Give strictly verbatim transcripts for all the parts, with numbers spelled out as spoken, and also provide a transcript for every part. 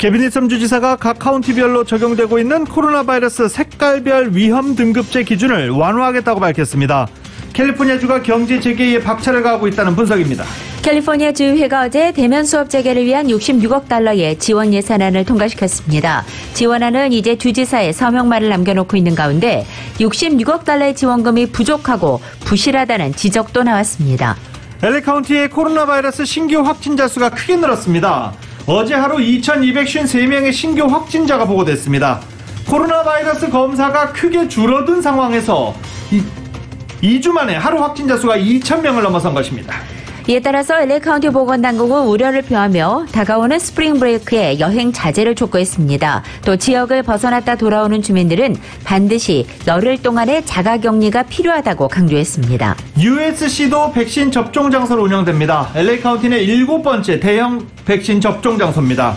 케빈 니섬 주지사가 각 카운티별로 적용되고 있는 코로나 바이러스 색깔별 위험 등급제 기준을 완화하겠다고 밝혔습니다. 캘리포니아주가 경제 재개에 박차를 가하고 있다는 분석입니다. 캘리포니아 주의회가 어제 대면 수업 재개를 위한 육십육억 달러의 지원 예산안을 통과시켰습니다. 지원안은 이제 주지사의 서명말을 남겨놓고 있는 가운데 육십육억 달러의 지원금이 부족하고 부실하다는 지적도 나왔습니다. 엘에이 카운티의 코로나 바이러스 신규 확진자 수가 크게 늘었습니다. 어제 하루 이천이백오십삼 명의 신규 확진자가 보고됐습니다. 코로나 바이러스 검사가 크게 줄어든 상황에서 이, 이 주 만에 하루 확진자 수가 이천 명을 넘어선 것입니다. 이에 따라서 엘에이 카운티 보건당국은 우려를 표하며 다가오는 스프링 브레이크에 여행 자제를 촉구했습니다. 또 지역을 벗어났다 돌아오는 주민들은 반드시 열흘 동안의 자가격리가 필요하다고 강조했습니다. 유에스씨도 백신 접종 장소로 운영됩니다. 엘에이 카운티는 일곱 번째 대형 백신 접종 장소입니다.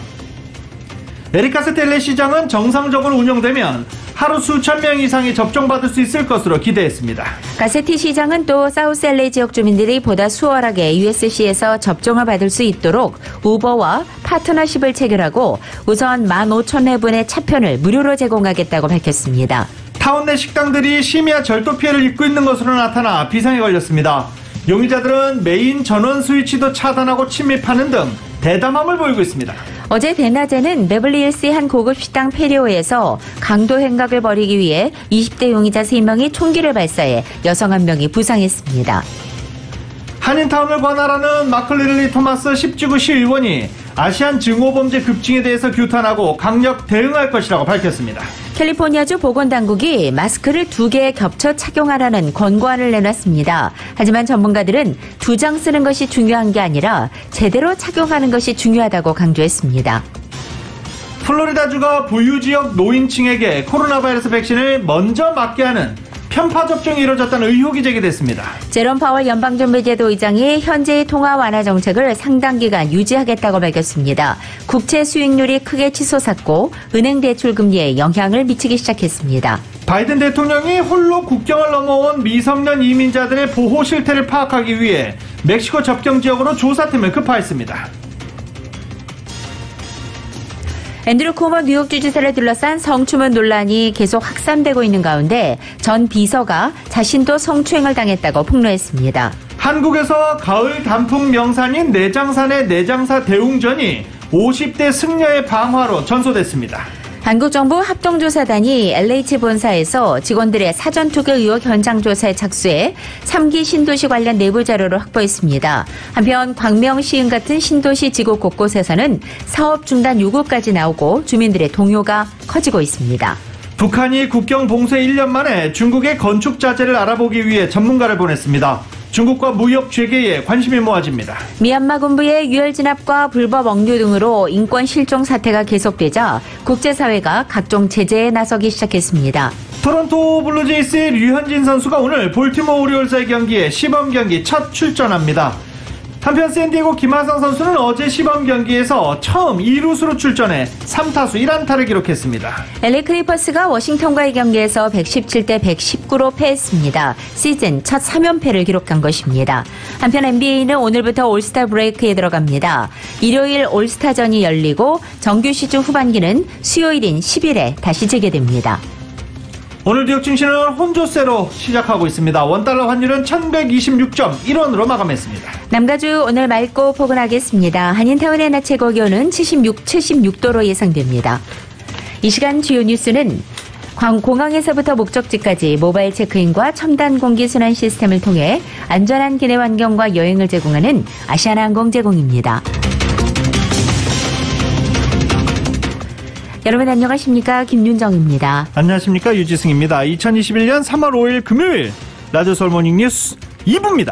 에리카 스텔레 시장은 정상적으로 운영되면 하루 수천 명 이상이 접종받을 수 있을 것으로 기대했습니다. 가세티 시장은 또 사우스 엘에이 지역 주민들이 보다 수월하게 유에스씨에서 접종을 받을 수 있도록 우버와 파트너십을 체결하고 우선 만 오천 회분의 차편을 무료로 제공하겠다고 밝혔습니다. 타운 내 식당들이 심야 절도 피해를 입고 있는 것으로 나타나 비상에 걸렸습니다. 용의자들은 메인 전원 스위치도 차단하고 침입하는 등 대담함을 보이고 있습니다. 어제 대낮에는 베벌리힐스의 한 고급 식당 페리오에서 강도 행각을 벌이기 위해 이십 대 용의자 세 명이 총기를 발사해 여성 한 명이 부상했습니다. 한인타운을 관할하는 마클리리 토마스 십지구 시의원이 아시안 증오범죄 급증에 대해서 규탄하고 강력 대응할 것이라고 밝혔습니다. 캘리포니아주 보건당국이 마스크를 두 개 겹쳐 착용하라는 권고안을 내놨습니다. 하지만 전문가들은 두 장 쓰는 것이 중요한 게 아니라 제대로 착용하는 것이 중요하다고 강조했습니다. 플로리다주가 부유지역 노인층에게 코로나 바이러스 백신을 먼저 맞게 하는 편파 접종이 이루어졌다는 의혹이 제기됐습니다. 제롬 파월 연방준비제도 의장이 현재의 통화 완화 정책을 상당 기간 유지하겠다고 밝혔습니다. 국채 수익률이 크게 치솟았고 은행 대출 금리에 영향을 미치기 시작했습니다. 바이든 대통령이 홀로 국경을 넘어온 미성년 이민자들의 보호 실태를 파악하기 위해 멕시코 접경 지역으로 조사팀을 급파했습니다. 앤드류 쿠머 뉴욕 주지사를 둘러싼 성추문 논란이 계속 확산되고 있는 가운데 전 비서가 자신도 성추행을 당했다고 폭로했습니다. 한국에서 가을 단풍 명산인 내장산의 내장사 대웅전이 오십 대 승려의 방화로 전소됐습니다. 한국정부 합동조사단이 엘에이치 본사에서 직원들의 사전투기 의혹 현장 조사에 착수해 삼 기 신도시 관련 내부 자료를 확보했습니다. 한편 광명시흥 같은 신도시 지구 곳곳에서는 사업 중단 요구까지 나오고 주민들의 동요가 커지고 있습니다. 북한이 국경 봉쇄 일 년 만에 중국의 건축 자재를 알아보기 위해 전문가를 보냈습니다. 중국과 무역 재개에 관심이 모아집니다. 미얀마 군부의 유혈 진압과 불법 억류 등으로 인권 실종 사태가 계속되자 국제사회가 각종 제재에 나서기 시작했습니다. 토론토 블루제이스의 류현진 선수가 오늘 볼티모어 오리올스의 경기에 시범 경기 첫 출전합니다. 한편 샌디에고 김하성 선수는 어제 시범 경기에서 처음 이 루수로 출전해 삼 타수 일 안타를 기록했습니다. 엘에이 클리퍼스가 워싱턴과의 경기에서 백십칠 대 백십구로 패했습니다. 시즌 첫 삼 연패를 기록한 것입니다. 한편 엔비에이는 오늘부터 올스타 브레이크에 들어갑니다. 일요일 올스타전이 열리고 정규 시즌 후반기는 수요일인 십 일에 다시 재개됩니다. 오늘 뉴욕 증시는 혼조세로 시작하고 있습니다. 원달러 환율은 천백이십육 점 일 원으로 마감했습니다. 남가주 오늘 맑고 포근하겠습니다. 한인타운의 낮 최고 기온은 칠십육, 칠십육 도로 예상됩니다. 이 시간 주요 뉴스는 공항에서부터 목적지까지 모바일 체크인과 첨단 공기순환 시스템을 통해 안전한 기내 환경과 여행을 제공하는 아시아나항공 제공입니다. 여러분 안녕하십니까? 김윤정입니다. 안녕하십니까? 유지승입니다. 이천이십일 년 삼월 오일 금요일 라디오 서울 모닝 뉴스 이 부입니다.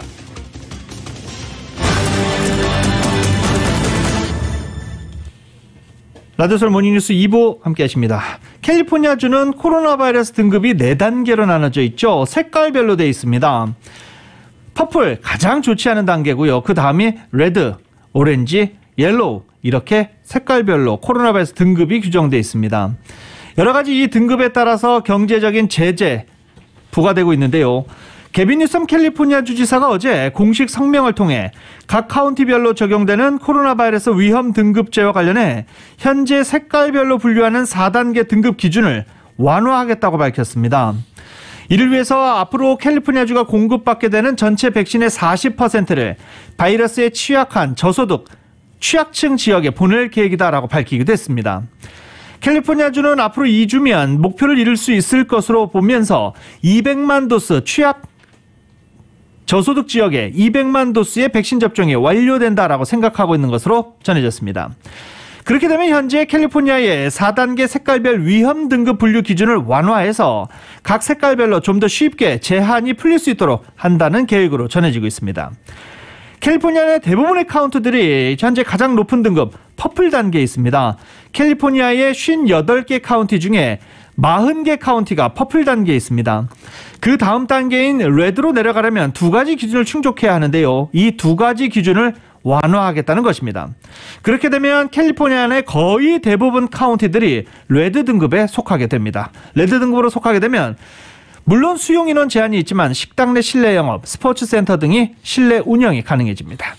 라디오 서울 모닝 뉴스 이 부 함께 하십니다. 캘리포니아주는 코로나 바이러스 등급이 네 단계로 나눠져 있죠. 색깔별로 되어 있습니다. 퍼플 가장 좋지 않은 단계고요. 그 다음이 레드, 오렌지, 옐로우 이렇게 색깔별로 코로나 바이러스 등급이 규정되어 있습니다. 여러 가지 이 등급에 따라서 경제적인 제재 부과되고 있는데요. 게빈 뉴섬 캘리포니아 주지사가 어제 공식 성명을 통해 각 카운티별로 적용되는 코로나 바이러스 위험 등급제와 관련해 현재 색깔별로 분류하는 사 단계 등급 기준을 완화하겠다고 밝혔습니다. 이를 위해서 앞으로 캘리포니아주가 공급받게 되는 전체 백신의 사십 퍼센트를 바이러스에 취약한 저소득, 취약층 지역에 보낼 계획이다라고 밝히기도 했습니다. 캘리포니아주는 앞으로 이 주면 목표를 이룰 수 있을 것으로 보면서 이백만 도스 취약 저소득 지역에 이백만 도스의 백신 접종이 완료된다라고 생각하고 있는 것으로 전해졌습니다. 그렇게 되면 현재 캘리포니아의 사 단계 색깔별 위험 등급 분류 기준을 완화해서 각 색깔별로 좀 더 쉽게 제한이 풀릴 수 있도록 한다는 계획으로 전해지고 있습니다. 캘리포니아 내 대부분의 카운티들이 현재 가장 높은 등급 퍼플 단계에 있습니다. 캘리포니아의 오십팔 개 카운티 중에 사십 개 카운티가 퍼플 단계에 있습니다. 그 다음 단계인 레드로 내려가려면 두 가지 기준을 충족해야 하는데요. 이 두 가지 기준을 완화하겠다는 것입니다. 그렇게 되면 캘리포니아 내 거의 대부분 카운티들이 레드 등급에 속하게 됩니다. 레드 등급으로 속하게 되면 물론 수용 인원 제한이 있지만 식당 내 실내 영업, 스포츠 센터 등이 실내 운영이 가능해집니다.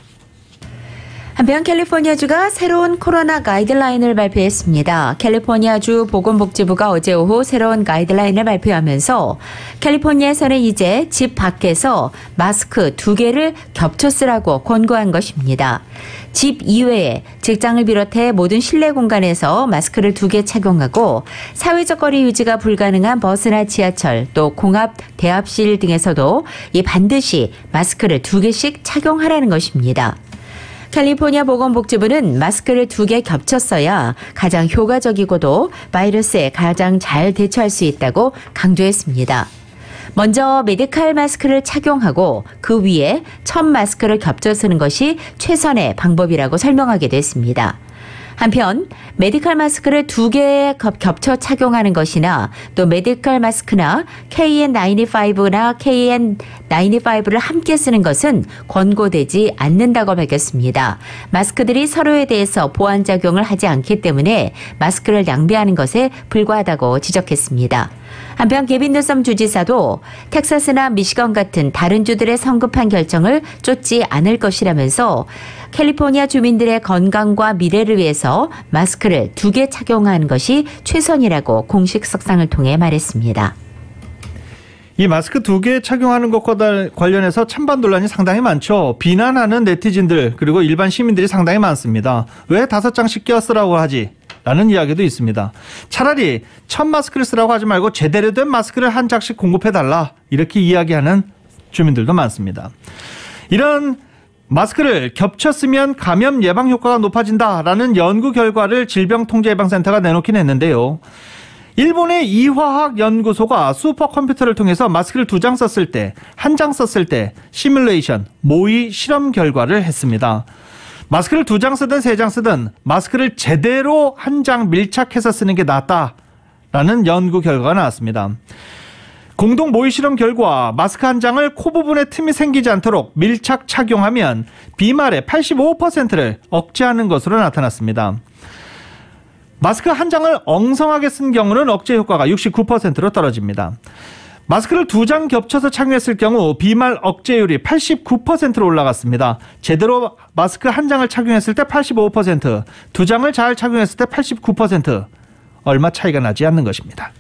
한편 캘리포니아주가 새로운 코로나 가이드라인을 발표했습니다. 캘리포니아주 보건복지부가 어제 오후 새로운 가이드라인을 발표하면서 캘리포니아에서는 이제 집 밖에서 마스크 두 개를 겹쳐 쓰라고 권고한 것입니다. 집 이외에 직장을 비롯해 모든 실내 공간에서 마스크를 두 개 착용하고 사회적 거리 유지가 불가능한 버스나 지하철 또 공합 대합실 등에서도 이 반드시 마스크를 두 개씩 착용하라는 것입니다. 캘리포니아 보건복지부는 마스크를 두 개 겹쳐 써야 가장 효과적이고도 바이러스에 가장 잘 대처할 수 있다고 강조했습니다. 먼저 메디칼 마스크를 착용하고 그 위에 첫 마스크를 겹쳐 쓰는 것이 최선의 방법이라고 설명하게 됐습니다. 한편 메디칼 마스크를 두 개 겹쳐 착용하는 것이나 또 메디칼 마스크나 케이엔 나인티파이브나 케이엔 나인티파이브를 함께 쓰는 것은 권고되지 않는다고 밝혔습니다. 마스크들이 서로에 대해서 보완작용을 하지 않기 때문에 마스크를 낭비하는 것에 불과하다고 지적했습니다. 한편 게빈 뉴섬 주지사도 텍사스나 미시건 같은 다른 주들의 성급한 결정을 쫓지 않을 것이라면서 캘리포니아 주민들의 건강과 미래를 위해서 마스크를 두 개 착용하는 것이 최선이라고 공식 석상을 통해 말했습니다. 이 마스크 두 개 착용하는 것과 관련해서 찬반 논란이 상당히 많죠. 비난하는 네티즌들 그리고 일반 시민들이 상당히 많습니다. 왜 다섯 장씩 껴 쓰라고 하지? 라는 이야기도 있습니다. 차라리 첫 마스크를 쓰라고 하지 말고 제대로 된 마스크를 한 장씩 공급해달라 이렇게 이야기하는 주민들도 많습니다. 이런 마스크를 겹쳐 쓰면 감염 예방 효과가 높아진다라는 연구 결과를 질병통제예방센터가 내놓긴 했는데요. 일본의 이화학연구소가 슈퍼컴퓨터를 통해서 마스크를 두 장 썼을 때, 한 장 썼을 때 시뮬레이션, 모의 실험 결과를 했습니다. 마스크를 두 장 쓰든 세 장 쓰든 마스크를 제대로 한 장 밀착해서 쓰는 게 낫다라는 연구 결과가 나왔습니다. 공동 모의 실험 결과 마스크 한 장을 코 부분에 틈이 생기지 않도록 밀착 착용하면 비말의 팔십오 퍼센트를 억제하는 것으로 나타났습니다. 마스크 한 장을 엉성하게 쓴 경우는 억제 효과가 육십구 퍼센트로 떨어집니다. 마스크를 두 장 겹쳐서 착용했을 경우 비말 억제율이 팔십구 퍼센트로 올라갔습니다. 제대로 마스크 한 장을 착용했을 때 팔십오 퍼센트, 두 장을 잘 착용했을 때 팔십구 퍼센트, 얼마 차이가 나지 않는 것입니다.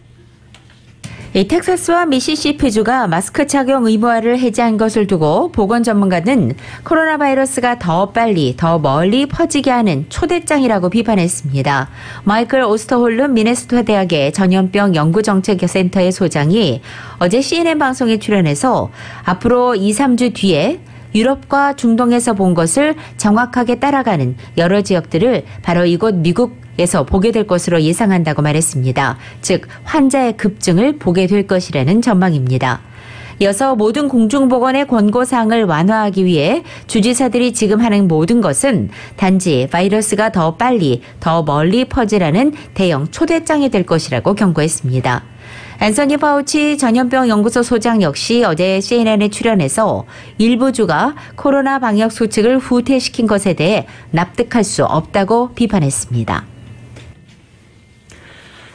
이 텍사스와 미시시피주가 마스크 착용 의무화를 해제한 것을 두고 보건 전문가는 코로나 바이러스가 더 빨리 더 멀리 퍼지게 하는 초대장이라고 비판했습니다. 마이클 오스터홀름 미네소타 대학의 전염병 연구정책센터의 소장이 어제 씨엔엔 방송에 출연해서 앞으로 이, 삼 주 뒤에 유럽과 중동에서 본 것을 정확하게 따라가는 여러 지역들을 바로 이곳 미국에서 보게 될 것으로 예상한다고 말했습니다. 즉 환자의 급증을 보게 될 것이라는 전망입니다. 이어서 모든 공중보건의 권고사항을 완화하기 위해 주지사들이 지금 하는 모든 것은 단지 바이러스가 더 빨리 더 멀리 퍼지라는 대형 초대장이 될 것이라고 경고했습니다. 앤서니 파우치 전염병 연구소 소장 역시 어제 씨엔엔에 출연해서 일부 주가 코로나 방역 수칙을 후퇴시킨 것에 대해 납득할 수 없다고 비판했습니다.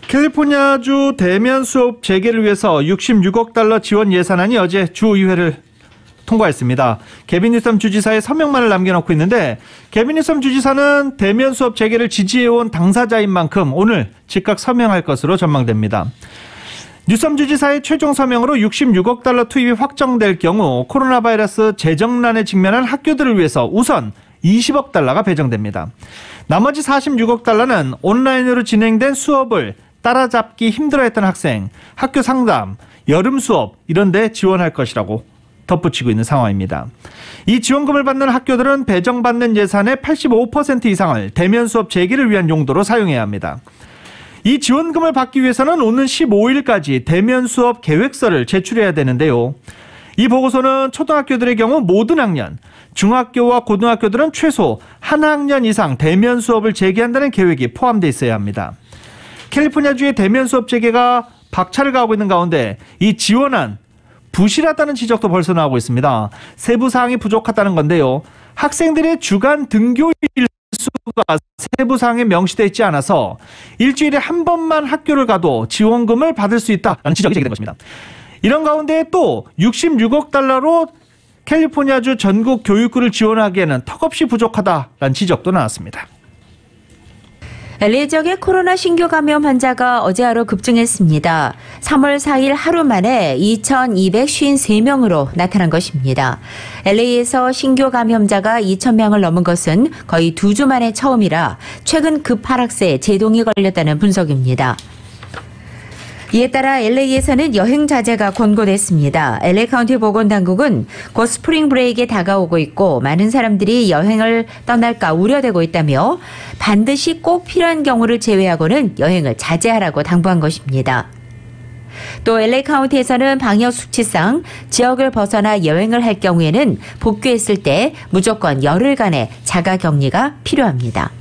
캘리포니아주 대면 수업 재개를 위해서 육십육억 달러 지원 예산안이 어제 주의회를 통과했습니다. 개빈 뉴섬 주지사의 서명만을 남겨놓고 있는데 개빈 뉴섬 주지사는 대면 수업 재개를 지지해온 당사자인 만큼 오늘 즉각 서명할 것으로 전망됩니다. 뉴섬 주지사의 최종 서명으로 육십육억 달러 투입이 확정될 경우 코로나 바이러스 재정난에 직면한 학교들을 위해서 우선 이십억 달러가 배정됩니다. 나머지 사십육억 달러는 온라인으로 진행된 수업을 따라잡기 힘들어했던 학생, 학교 상담, 여름 수업 이런 데 지원할 것이라고 덧붙이고 있는 상황입니다. 이 지원금을 받는 학교들은 배정받는 예산의 팔십오 퍼센트 이상을 대면 수업 재개를 위한 용도로 사용해야 합니다. 이 지원금을 받기 위해서는 오는 십오일까지 대면 수업 계획서를 제출해야 되는데요. 이 보고서는 초등학교들의 경우 모든 학년, 중학교와 고등학교들은 최소 한 학년 이상 대면 수업을 재개한다는 계획이 포함되어 있어야 합니다. 캘리포니아주의 대면 수업 재개가 박차를 가하고 있는 가운데 이 지원안 부실하다는 지적도 벌써 나오고 있습니다. 세부 사항이 부족하다는 건데요. 학생들의 주간 등교 일수가 세부 사항에 명시되어 있지 않아서 일주일에 한 번만 학교를 가도 지원금을 받을 수 있다라는 지적이 제기된 것입니다. 이런 가운데 또 육십육억 달러로 캘리포니아주 전국 교육부를 지원하기에는 턱없이 부족하다라는 지적도 나왔습니다. 엘에이 지역의 코로나 신규 감염 환자가 어제 하루 급증했습니다. 삼월 사일 하루 만에 이천이백오십삼 명으로 나타난 것입니다. 엘에이에서 신규 감염자가 이천 명을 넘은 것은 거의 두 주 만에 처음이라 최근 급하락세에 제동이 걸렸다는 분석입니다. 이에 따라 엘에이에서는 여행 자제가 권고됐습니다. 엘에이 카운티 보건당국은 곧 스프링 브레이크에 다가오고 있고 많은 사람들이 여행을 떠날까 우려되고 있다며 반드시 꼭 필요한 경우를 제외하고는 여행을 자제하라고 당부한 것입니다. 또 엘에이 카운티에서는 방역 수치상 지역을 벗어나 여행을 할 경우에는 복귀했을 때 무조건 열흘간의 자가 격리가 필요합니다.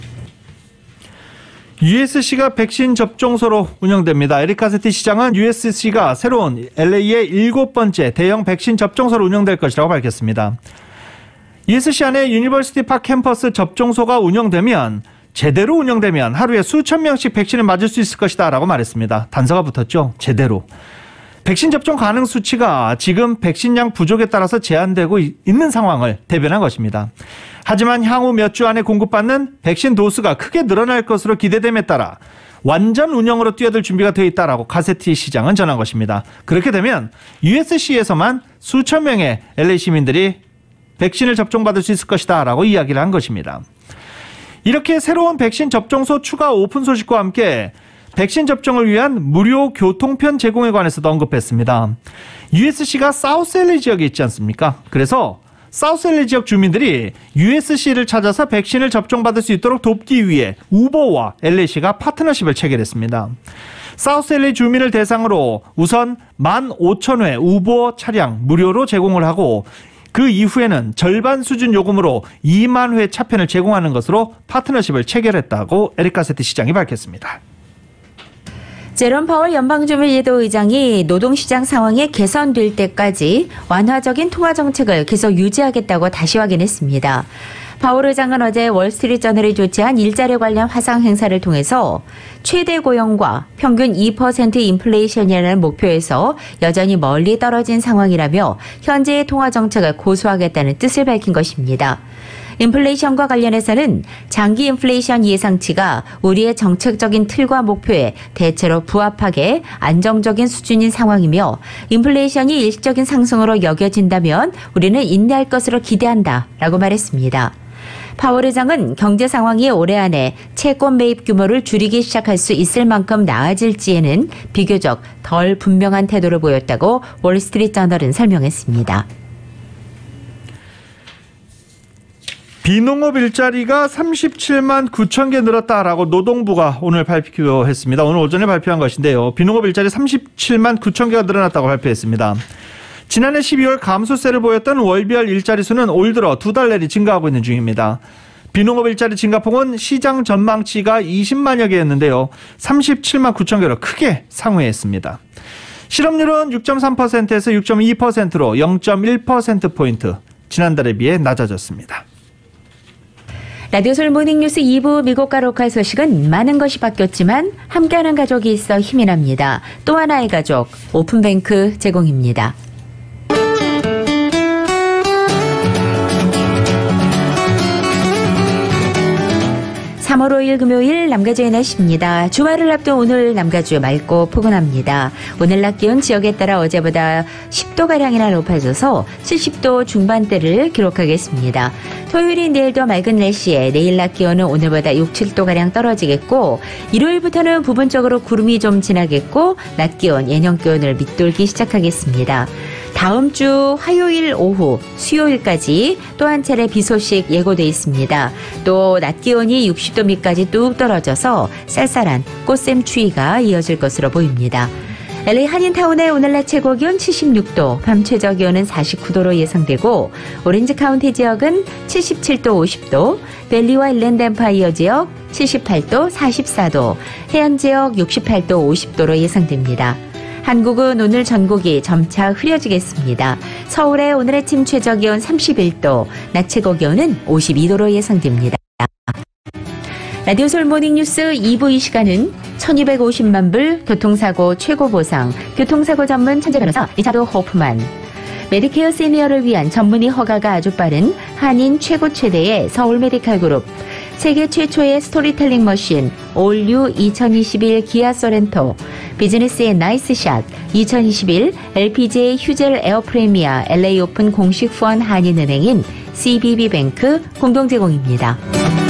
유에스씨가 백신 접종소로 운영됩니다. 에릭 카세티 시장은 유에스씨가 새로운 엘에이의 일곱 번째 대형 백신 접종소로 운영될 것이라고 밝혔습니다. 유에스씨 안에 유니버시티 파크 캠퍼스 접종소가 운영되면 제대로 운영되면 하루에 수천 명씩 백신을 맞을 수 있을 것이다 라고 말했습니다. 단서가 붙었죠. 제대로. 백신 접종 가능 수치가 지금 백신량 부족에 따라서 제한되고 있는 상황을 대변한 것입니다. 하지만 향후 몇 주 안에 공급받는 백신 도수가 크게 늘어날 것으로 기대됨에 따라 완전 운영으로 뛰어들 준비가 되어 있다라고 카세티 시장은 전한 것입니다. 그렇게 되면 유에스씨에서만 수천 명의 엘에이 시민들이 백신을 접종받을 수 있을 것이다 라고 이야기를 한 것입니다. 이렇게 새로운 백신 접종소 추가 오픈 소식과 함께 백신 접종을 위한 무료 교통편 제공에 관해서도 언급했습니다. 유에스씨가 사우스엘에이 지역에 있지 않습니까? 그래서 사우스엘에이 지역 주민들이 유에스씨를 찾아서 백신을 접종받을 수 있도록 돕기 위해 우버와 엘에이시가 파트너십을 체결했습니다. 사우스엘에이 주민을 대상으로 우선 만 오천 회 우버 차량 무료로 제공을 하고 그 이후에는 절반 수준 요금으로 이만 회 차편을 제공하는 것으로 파트너십을 체결했다고 에릭 카세티 시장이 밝혔습니다. 제롬 파월 연방주민제도 의장이 노동시장 상황이 개선될 때까지 완화적인 통화정책을 계속 유지하겠다고 다시 확인했습니다. 파월 의장은 어제 월스트리트저널이 조치한 일자리 관련 화상 행사를 통해서 최대 고용과 평균 이 퍼센트 인플레이션이라는 목표에서 여전히 멀리 떨어진 상황이라며 현재의 통화정책을 고수하겠다는 뜻을 밝힌 것입니다. 인플레이션과 관련해서는 장기 인플레이션 예상치가 우리의 정책적인 틀과 목표에 대체로 부합하게 안정적인 수준인 상황이며 인플레이션이 일시적인 상승으로 여겨진다면 우리는 인내할 것으로 기대한다라고 말했습니다. 파월 의장은 경제 상황이 올해 안에 채권 매입 규모를 줄이기 시작할 수 있을 만큼 나아질지에는 비교적 덜 분명한 태도를 보였다고 월스트리트저널은 설명했습니다. 비농업 일자리가 삼십칠만 구천 개 늘었다라고 노동부가 오늘 발표했습니다. 오늘 오전에 발표한 것인데요. 비농업 일자리 삼십칠만 구천 개가 늘어났다고 발표했습니다. 지난해 십이월 감소세를 보였던 월별 일자리 수는 올 들어 두 달 내리 증가하고 있는 중입니다. 비농업 일자리 증가폭은 시장 전망치가 이십만여 개였는데요. 삼십칠만 구천 개로 크게 상회했습니다. 실업률은 육 점 삼 퍼센트에서 육 점 이 퍼센트로 영 점 일 퍼센트포인트 지난달에 비해 낮아졌습니다. 라디오솔 모닝뉴스 이 부 미국과 로컬 소식은 많은 것이 바뀌었지만 함께하는 가족이 있어 힘이 납니다. 또 하나의 가족, 오픈뱅크 제공입니다. 삼월 오일 금요일 남가주의 날씨입니다. 주말을 앞둔 오늘 남가주 맑고 포근합니다. 오늘 낮 기온 지역에 따라 어제보다 십 도가량이나 높아져서 칠십 도 중반대를 기록하겠습니다. 토요일인 내일도 맑은 날씨에 내일 낮 기온은 오늘보다 육, 칠 도가량 떨어지겠고 일요일부터는 부분적으로 구름이 좀 지나겠고 낮 기온 예년 기온을 밑돌기 시작하겠습니다. 다음 주 화요일 오후, 수요일까지 또 한 차례 비 소식 예고돼 있습니다. 또 낮 기온이 육십 도 밑까지 뚝 떨어져서 쌀쌀한 꽃샘 추위가 이어질 것으로 보입니다. 엘에이 한인타운의 오늘 낮 최고 기온 칠십육 도, 밤 최저 기온은 사십구 도로 예상되고 오렌지 카운티 지역은 칠십칠 도, 오십 도, 밸리와 일랜드 엠파이어 지역 칠십팔 도, 사십사 도, 해안 지역 육십팔 도, 오십 도로 예상됩니다. 한국은 오늘 전국이 점차 흐려지겠습니다. 서울의 오늘 아침 최저 기온 삼십일 도, 낮 최고 기온은 오십이 도로 예상됩니다. 라디오솔 모닝뉴스 이 부 이 시간은 천이백오십만 불 교통사고 최고 보상, 교통사고 전문 천재 변호사 리차드 호프만, 메디케어 시니어를 위한 전문의 허가가 아주 빠른 한인 최고 최대의 서울 메디칼 그룹, 세계 최초의 스토리텔링 머신 올유 이천이십일 기아 소렌토, 비즈니스의 나이스샷 이천이십일 엘피지에이 휴젤 에어프레미아 엘에이 오픈 공식 후원 한인은행인 씨비비뱅크 공동 제공입니다.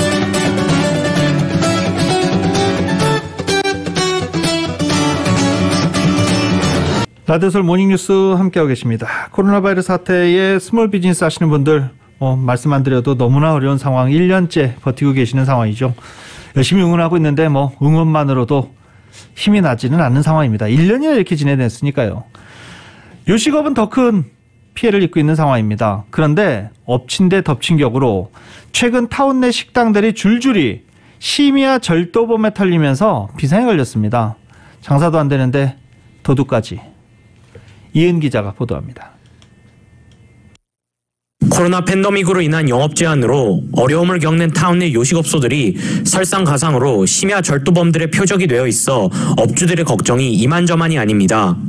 라디오솔 모닝뉴스 함께하고 계십니다. 코로나 바이러스 사태에 스몰 비즈니스 하시는 분들 어, 말씀 안 드려도 너무나 어려운 상황 일 년째 버티고 계시는 상황이죠. 열심히 응원하고 있는데 뭐 응원만으로도 힘이 나지는 않는 상황입니다. 일 년이나 이렇게 지내냈으니까요. 요식업은 더 큰 피해를 입고 있는 상황입니다. 그런데 엎친 데 덮친 격으로 최근 타운 내 식당들이 줄줄이 심야 절도범에 털리면서 비상에 걸렸습니다. 장사도 안 되는데 도둑까지. 이은 기자가 보도합니다. 코로나 팬데믹으로 인한 영업 제한으로 어려움을 겪는 타운 내 요식업소들이 설상가상으로 심야 절도범들의 표적이 되어 있어 업주들의 걱정이 이만저만이 아닙니다.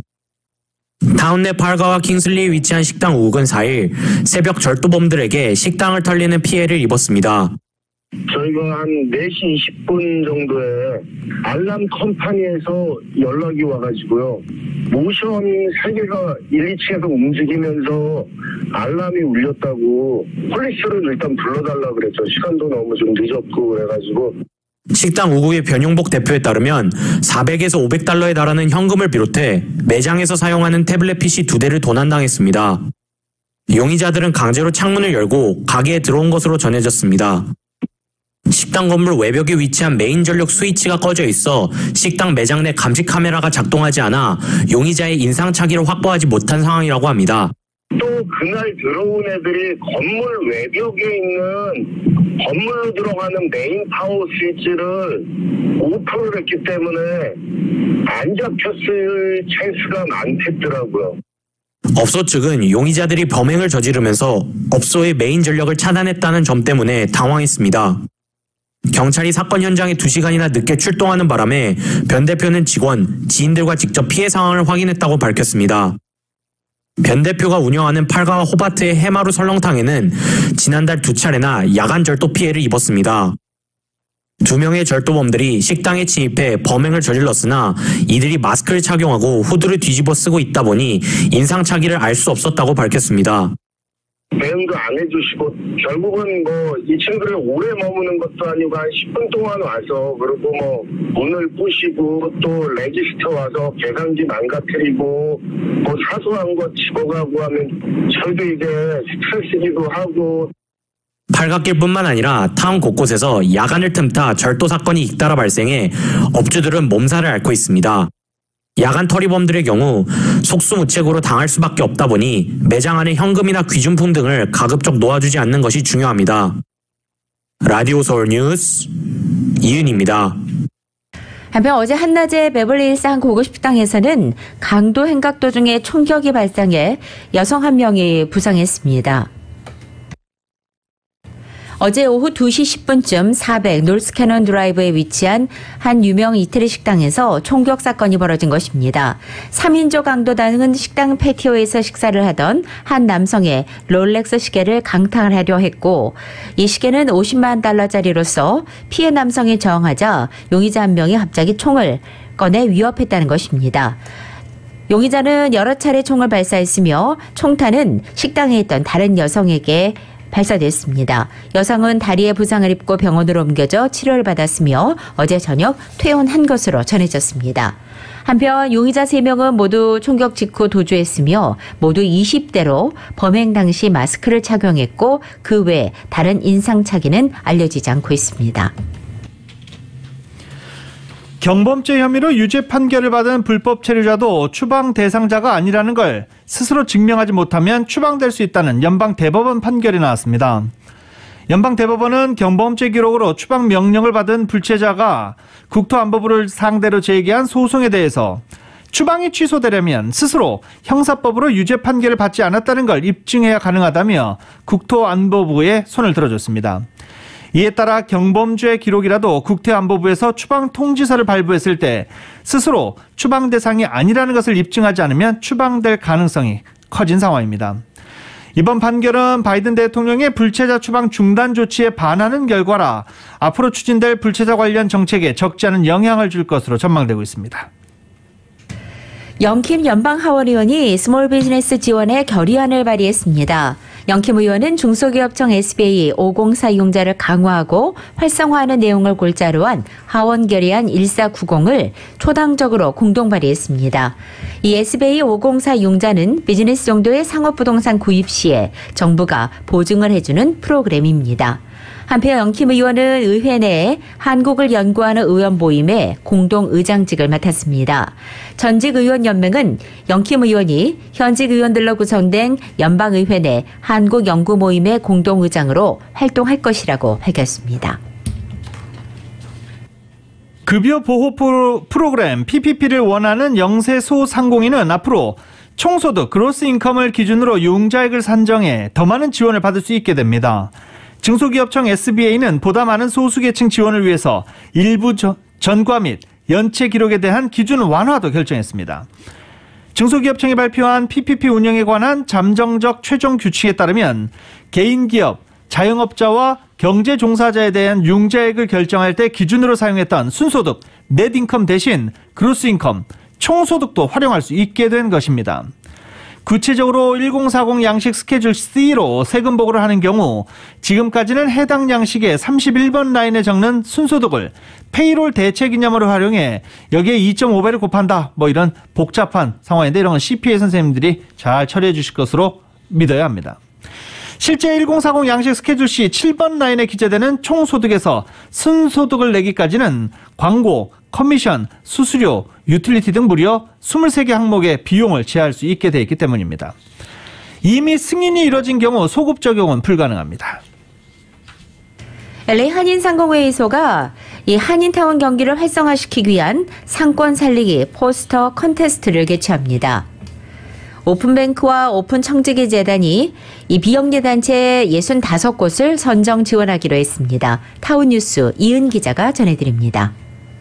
타운 내 팔가와 킹슬리에 위치한 식당 우욱은 사 일 새벽 절도범들에게 식당을 털리는 피해를 입었습니다. 저희가 한 네 시 이십 분 정도에 알람 컴퍼니에서 연락이 와가지고요. 모션 세 개가 일, 이 층에서 움직이면서 알람이 울렸다고 폴리스를 일단 불러달라 그랬죠. 시간도 너무 좀 늦었고 그래가지고. 식당 우국의 변용복 대표에 따르면 사백에서 오백 달러에 달하는 현금을 비롯해 매장에서 사용하는 태블릿 피씨 두 대를 도난당했습니다. 용의자들은 강제로 창문을 열고 가게에 들어온 것으로 전해졌습니다. 식당 건물 외벽에 위치한 메인 전력 스위치가 꺼져 있어 식당 매장 내 감시 카메라가 작동하지 않아 용의자의 인상착의를 확보하지 못한 상황이라고 합니다. 또 그날 들어온 애들이 건물 외벽에 있는 건물로 들어가는 메인 파워 스위치를 오프를 했기 때문에 안 잡혔을 찬스가 많겠더라고요. 업소 측은 용의자들이 범행을 저지르면서 업소의 메인 전력을 차단했다는 점 때문에 당황했습니다. 경찰이 사건 현장에 두 시간이나 늦게 출동하는 바람에 변 대표는 직원, 지인들과 직접 피해 상황을 확인했다고 밝혔습니다. 변 대표가 운영하는 팔가와 호바트의 해마루 설렁탕에는 지난달 두 차례나 야간 절도 피해를 입었습니다. 두 명의 절도범들이 식당에 침입해 범행을 저질렀으나 이들이 마스크를 착용하고 후드를 뒤집어 쓰고 있다 보니 인상착의를 알 수 없었다고 밝혔습니다. 대응도 안 해주시고 결국은 뭐 이 친구를 오래 머무는 것도 아니고 한 십 분 동안 와서 그리고 뭐 문을 부시고 또 레지스터 와서 계산기 망가뜨리고 뭐 사소한 거 집어가고 하면 저희도 이제 스트레스기도 하고. 팔각길뿐만 아니라 타운 곳곳에서 야간을 틈타 절도 사건이 잇따라 발생해 업주들은 몸살을 앓고 있습니다. 야간 터리범들의 경우 속수무책으로 당할 수밖에 없다 보니 매장 안에 현금이나 귀중품 등을 가급적 놓아주지 않는 것이 중요합니다. 라디오 서울 뉴스 이은입니다. 한편 어제 한낮에 베벌리힐스 한 고급 식당에서는 강도 행각 도중에 총격이 발생해 여성 한 명이 부상했습니다. 어제 오후 두 시 십 분쯤 사백 노스캐논 드라이브에 위치한 한 유명 이태리 식당에서 총격 사건이 벌어진 것입니다. 삼 인조 강도당은 식당 패티오에서 식사를 하던 한 남성의 롤렉스 시계를 강탕을 하려 했고, 이 시계는 오십만 달러짜리로서 피해 남성이 저항하자 용의자 한 명이 갑자기 총을 꺼내 위협했다는 것입니다. 용의자는 여러 차례 총을 발사했으며 총탄은 식당에 있던 다른 여성에게 발사됐습니다. 여성은 다리에 부상을 입고 병원으로 옮겨져 치료를 받았으며 어제 저녁 퇴원한 것으로 전해졌습니다. 한편 용의자 세 명은 모두 총격 직후 도주했으며 모두 이십 대로 범행 당시 마스크를 착용했고 그 외 다른 인상착의는 알려지지 않고 있습니다. 경범죄 혐의로 유죄 판결을 받은 불법 체류자도 추방 대상자가 아니라는 걸 스스로 증명하지 못하면 추방될 수 있다는 연방대법원 판결이 나왔습니다. 연방대법원은 경범죄 기록으로 추방 명령을 받은 불체자가 국토안보부를 상대로 제기한 소송에 대해서 추방이 취소되려면 스스로 형사법으로 유죄 판결을 받지 않았다는 걸 입증해야 가능하다며 국토안보부에 손을 들어줬습니다. 이에 따라 경범죄 기록이라도 국토안보부에서 추방 통지서를 발부했을 때 스스로 추방 대상이 아니라는 것을 입증하지 않으면 추방될 가능성이 커진 상황입니다. 이번 판결은 바이든 대통령의 불체자 추방 중단 조치에 반하는 결과라 앞으로 추진될 불체자 관련 정책에 적지 않은 영향을 줄 것으로 전망되고 있습니다. 영킴 연방하원의원이 스몰 비즈니스 지원에 결의안을 발의했습니다. 영킴 의원은 중소기업청 에스비에이 오공사 이용자를 강화하고 활성화하는 내용을 골자로 한 하원 결의안 일사구공을 초당적으로 공동 발의했습니다. 이 에스비에이 오공사 이용자는 비즈니스 정도의 상업부동산 구입 시에 정부가 보증을 해주는 프로그램입니다. 한편 영킴 의원은 의회 내에 한국을 연구하는 의원 모임의 공동의장직을 맡았습니다. 전직 의원 연맹은 영킴 의원이 현직 의원들로 구성된 연방의회 내 한국 연구 모임의 공동의장으로 활동할 것이라고 밝혔습니다. 급여 보호 프로그램 피피피를 원하는 영세 소상공인은 앞으로 총소득 그로스 인컴을 기준으로 융자액을 산정해 더 많은 지원을 받을 수 있게 됩니다. 중소기업청 에스비에이는 보다 많은 소수계층 지원을 위해서 일부 전과 및 연체 기록에 대한 기준 완화도 결정했습니다. 중소기업청이 발표한 피피피 운영에 관한 잠정적 최종 규칙에 따르면 개인기업, 자영업자와 경제종사자에 대한 융자액을 결정할 때 기준으로 사용했던 순소득, 넷인컴 대신 그로스인컴, 총소득도 활용할 수 있게 된 것입니다. 구체적으로 천사십 양식 스케줄 C로 세금 보고를 하는 경우 지금까지는 해당 양식의 삼십일 번 라인에 적는 순소득을 페이롤 대체 개념으로 활용해 여기에 이 점 오 배를 곱한다. 뭐 이런 복잡한 상황인데 이런 건 씨피에이 선생님들이 잘 처리해 주실 것으로 믿어야 합니다. 실제 천사십 양식 스케줄 C 칠 번 라인에 기재되는 총소득에서 순소득을 내기까지는 광고, 커미션, 수수료, 유틸리티 등 무려 이십삼 개 항목의 비용을 제할 수 있게 되어 있기 때문입니다. 이미 승인이 이뤄진 경우 소급 적용은 불가능합니다. 엘에이 한인상공회의소가 이 한인타운 경기를 활성화시키기 위한 상권 살리기 포스터 컨테스트를 개최합니다. 오픈뱅크와 오픈청지기 재단이 이 비영리 단체 육십오 곳을 선정 지원하기로 했습니다. 타운뉴스 이은 기자가 전해드립니다.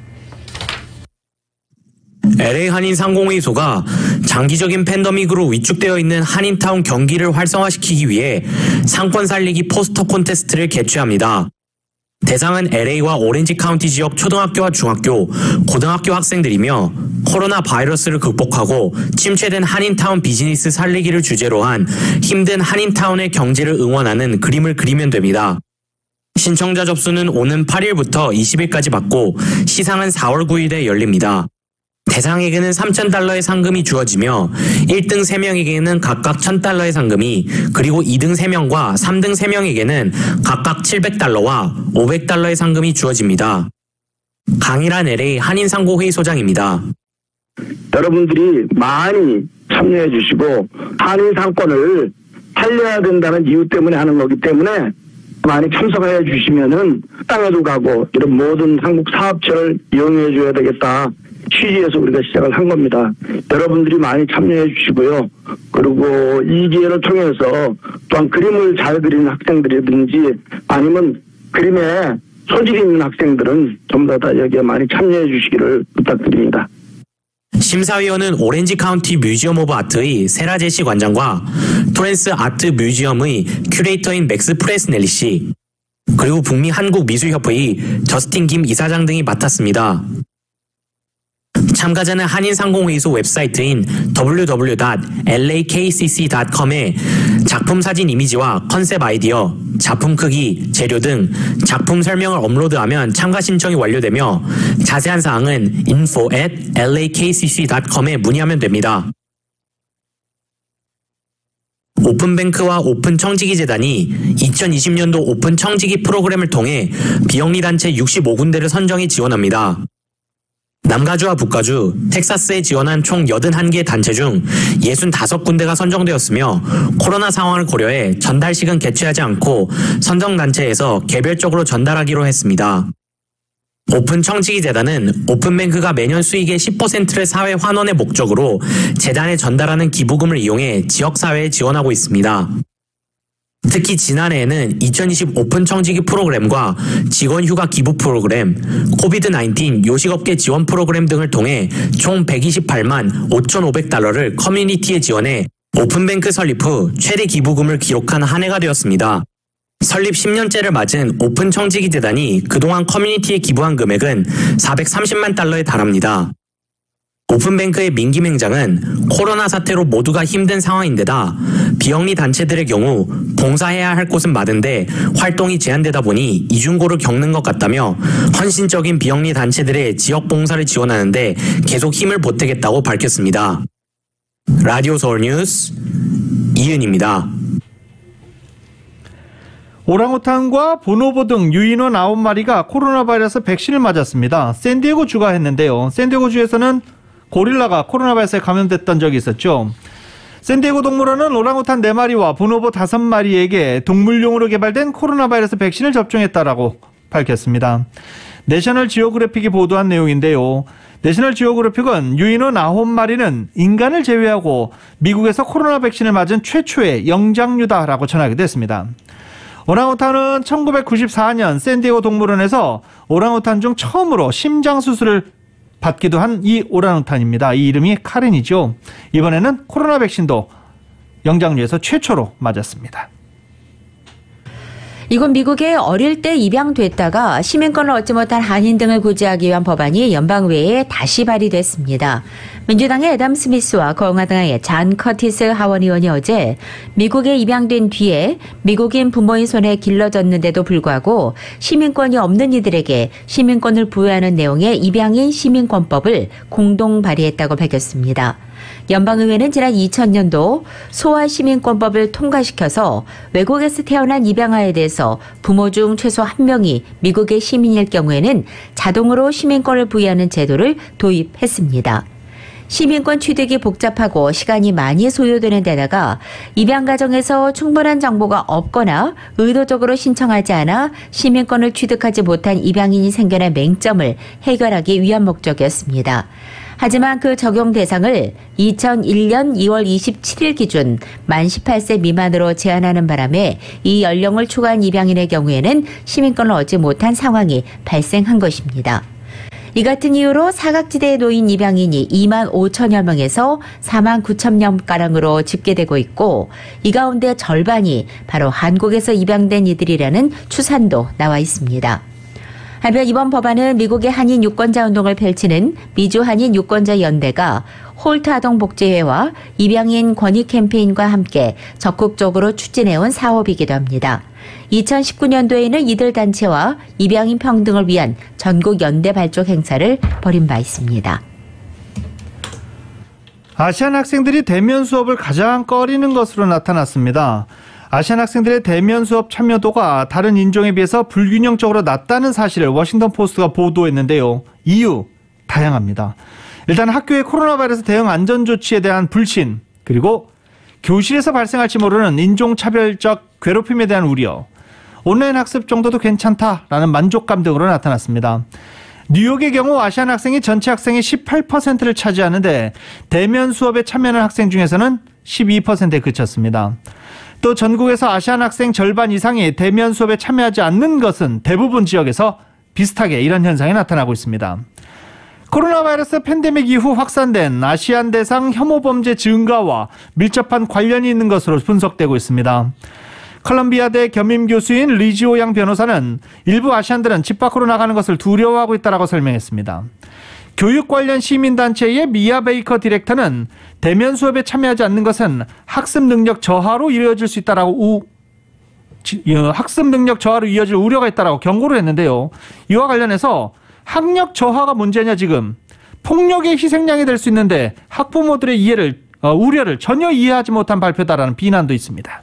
엘에이 한인상공회의소가 장기적인 팬데믹으로 위축되어 있는 한인타운 경기를 활성화시키기 위해 상권 살리기 포스터 콘테스트를 개최합니다. 대상은 엘에이와 오렌지 카운티 지역 초등학교와 중학교, 고등학교 학생들이며 코로나 바이러스를 극복하고 침체된 한인타운 비즈니스 살리기를 주제로 한 힘든 한인타운의 경제를 응원하는 그림을 그리면 됩니다. 신청자 접수는 오는 팔 일부터 이십 일까지 받고 시상은 사월 구일에 열립니다. 대상에게는 삼천 달러의 상금이 주어지며 일 등 세 명에게는 각각 천 달러의 상금이, 그리고 이 등 세 명과 삼 등 세 명에게는 각각 칠백 달러와 오백 달러의 상금이 주어집니다. 강일한 엘에이 한인상공회의소장입니다. 여러분들이 많이 참여해 주시고 한인 상권을 살려야 된다는 이유 때문에 하는 거기 때문에 많이 참석해 주시면은 땅에도 가고 이런 모든 한국 사업체를 이용해 줘야 되겠다 취지에서 우리가 시작을 한 겁니다. 여러분들이 많이 참여해 주시고요. 그리고 이 기회를 통해서 또 또한 그림을 잘 그리는 학생들이든지 아니면 그림에 소질이 있는 학생들은 전부 다 여기에 많이 참여해 주시기를 부탁드립니다. 심사위원은 오렌지 카운티 뮤지엄 오브 아트의 세라 제시 관장과 토렌스 아트 뮤지엄의 큐레이터인 맥스 프레스넬리 씨, 그리고 북미 한국미술협회의 저스틴 김 이사장 등이 맡았습니다. 참가자는 한인상공회의소 웹사이트인 더블유 더블유 더블유 닷 엘 에이 케이 씨 씨 닷 컴에 작품 사진 이미지와 컨셉 아이디어, 작품 크기, 재료 등 작품 설명을 업로드하면 참가 신청이 완료되며 자세한 사항은 인포 앳 엘 에이 케이 씨 씨 닷 컴에 문의하면 됩니다. 오픈뱅크와 오픈청지기재단이 이천이십 년도 오픈청지기 프로그램을 통해 비영리 단체 육십오 군데를 선정해 지원합니다. 남가주와 북가주, 텍사스에 지원한 총 여든한 개 단체 중 육십오 군데가 선정되었으며 코로나 상황을 고려해 전달식은 개최하지 않고 선정단체에서 개별적으로 전달하기로 했습니다. 오픈청지기재단은 오픈뱅크가 매년 수익의 십 퍼센트를 사회 환원의 목적으로 재단에 전달하는 기부금을 이용해 지역사회에 지원하고 있습니다. 특히 지난해에는 이천이십 오픈청지기 프로그램과 직원휴가 기부 프로그램, 코비드 나인틴 요식업계 지원 프로그램 등을 통해 총 백이십팔만 오천오백 달러를 커뮤니티에 지원해 오픈뱅크 설립 후 최대 기부금을 기록한 한 해가 되었습니다. 설립 십 년째를 맞은 오픈청지기재단이 그동안 커뮤니티에 기부한 금액은 사백삼십만 달러에 달합니다. 오픈뱅크의 민김 행장은 코로나 사태로 모두가 힘든 상황인데다 비영리 단체들의 경우 봉사해야 할 곳은 많은데 활동이 제한되다 보니 이중고를 겪는 것 같다며 헌신적인 비영리 단체들의 지역 봉사를 지원하는데 계속 힘을 보태겠다고 밝혔습니다. 라디오 서울 뉴스 이은입니다. 오랑우탄과 보노보 등 유인원 아홉 마리가 코로나 바이러스 백신을 맞았습니다. 샌디에고 주가 했는데요. 샌디에고 주에서는 고릴라가 코로나 바이러스에 감염됐던 적이 있었죠. 샌디에고 동물원은 오랑우탄 네 마리와 보노보 다섯 마리에게 동물용으로 개발된 코로나 바이러스 백신을 접종했다라고 밝혔습니다. 내셔널 지오그래픽이 보도한 내용인데요. 내셔널 지오그래픽은 유인원 아홉 마리는 인간을 제외하고 미국에서 코로나 백신을 맞은 최초의 영장류다라고 전하기도 했습니다. 오랑우탄은 천구백구십사 년 샌디에고 동물원에서 오랑우탄 중 처음으로 심장 수술을 받기도 한 이 오랑우탄입니다. 이 이름이 카렌이죠. 이번에는 코로나 백신도 영장류에서 최초로 맞았습니다. 이건 미국에 어릴 때 입양됐다가 시민권을 얻지 못한 한인 등을 구제하기 위한 법안이 연방의회에 다시 발의됐습니다. 민주당의 애덤 스미스와 공화당의 잔 커티스 하원 의원이 어제 미국에 입양된 뒤에 미국인 부모인 손에 길러졌는데도 불구하고 시민권이 없는 이들에게 시민권을 부여하는 내용의 입양인 시민권법을 공동 발의했다고 밝혔습니다. 연방의회는 지난 이천 년도 소아시민권법을 통과시켜서 외국에서 태어난 입양아에 대해서 부모 중 최소 한 명이 미국의 시민일 경우에는 자동으로 시민권을 부여하는 제도를 도입했습니다. 시민권 취득이 복잡하고 시간이 많이 소요되는 데다가 입양 과정에서 충분한 정보가 없거나 의도적으로 신청하지 않아 시민권을 취득하지 못한 입양인이 생겨난 맹점을 해결하기 위한 목적이었습니다. 하지만 그 적용 대상을 이천일 년 이월 이십칠일 기준 만 십팔 세 미만으로 제한하는 바람에 이 연령을 초과한 입양인의 경우에는 시민권을 얻지 못한 상황이 발생한 것입니다. 이 같은 이유로 사각지대에 놓인 입양인이 이만 오천여 명에서 사만 구천 명가량으로 집계되고 있고 이 가운데 절반이 바로 한국에서 입양된 이들이라는 추산도 나와 있습니다. 한편 이번 법안은 미국의 한인 유권자 운동을 펼치는 미주 한인 유권자 연대가 홀트 아동복지회와 입양인 권익 캠페인과 함께 적극적으로 추진해온 사업이기도 합니다. 이천십구 년도에는 이들 단체와 입양인 평등을 위한 전국 연대 발족 행사를 벌인 바 있습니다. 아시안 학생들이 대면 수업을 가장 꺼리는 것으로 나타났습니다. 아시안 학생들의 대면 수업 참여도가 다른 인종에 비해서 불균형적으로 낮다는 사실을 워싱턴 포스트가 보도했는데요. 이유 다양합니다. 일단 학교의 코로나 바이러스 대응 안전 조치에 대한 불신, 그리고 교실에서 발생할지 모르는 인종차별적 괴롭힘에 대한 우려, 온라인 학습 정도도 괜찮다라는 만족감 등으로 나타났습니다. 뉴욕의 경우 아시안 학생이 전체 학생의 십팔 퍼센트를 차지하는데 대면 수업에 참여하는 학생 중에서는 십이 퍼센트에 그쳤습니다. 또 전국에서 아시안 학생 절반 이상이 대면 수업에 참여하지 않는 것은 대부분 지역에서 비슷하게 이런 현상이 나타나고 있습니다. 코로나 바이러스 팬데믹 이후 확산된 아시안 대상 혐오 범죄 증가와 밀접한 관련이 있는 것으로 분석되고 있습니다. 컬럼비아대 겸임 교수인 리지오양 변호사는 일부 아시안들은 집 밖으로 나가는 것을 두려워하고 있다고 설명했습니다. 교육 관련 시민단체의 미아 베이커 디렉터는 대면 수업에 참여하지 않는 것은 학습 능력 저하로 이어질 수 있다라고 우, 학습 능력 저하로 이어질 우려가 있다라고 경고를 했는데요. 이와 관련해서 학력 저하가 문제냐 지금 폭력의 희생양이 될 수 있는데 학부모들의 이해를 어, 우려를 전혀 이해하지 못한 발표다라는 비난도 있습니다.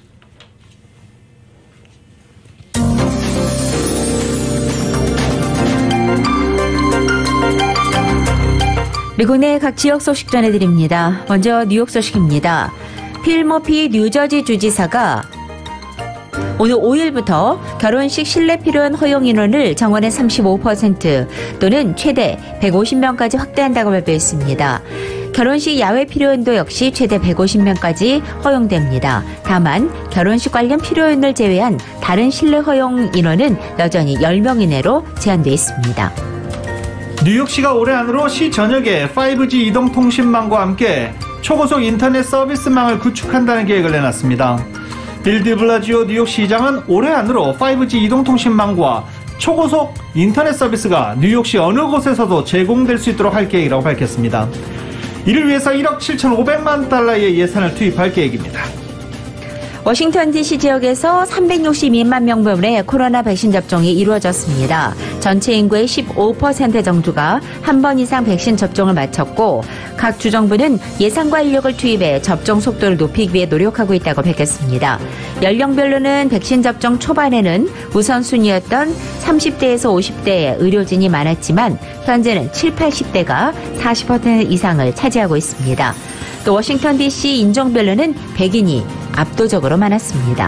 미국 내 각 지역 소식 전해드립니다. 먼저 뉴욕 소식입니다. 필 머피 뉴저지 주지사가 오늘 오 일부터 결혼식 실내 필요한 허용 인원을 정원의 삼십오 퍼센트 또는 최대 백오십 명까지 확대한다고 발표했습니다. 결혼식 야외 필요인도 역시 최대 백오십 명까지 허용됩니다. 다만 결혼식 관련 필요인을 제외한 다른 실내 허용 인원은 여전히 열 명 이내로 제한되어 있습니다. 뉴욕시가 올해 안으로 시 전역에 파이브지 이동통신망과 함께 초고속 인터넷 서비스망을 구축한다는 계획을 내놨습니다. 빌 드 블라지오 뉴욕시장은 올해 안으로 파이브지 이동통신망과 초고속 인터넷 서비스가 뉴욕시 어느 곳에서도 제공될 수 있도록 할 계획이라고 밝혔습니다. 이를 위해서 일억 칠천오백만 달러의 예산을 투입할 계획입니다. 워싱턴 디씨 지역에서 삼백육십이만 명분의 코로나 백신 접종이 이루어졌습니다. 전체 인구의 십오 퍼센트 정도가 한 번 이상 백신 접종을 마쳤고 각 주정부는 예산과 인력을 투입해 접종 속도를 높이기 위해 노력하고 있다고 밝혔습니다. 연령별로는 백신 접종 초반에는 우선순위였던 삼십 대에서 오십 대의 의료진이 많았지만 현재는 칠십, 팔십 대가 사십 퍼센트 이상을 차지하고 있습니다. 또 워싱턴 디씨 인종별로는 백인이 압도적으로 많았습니다.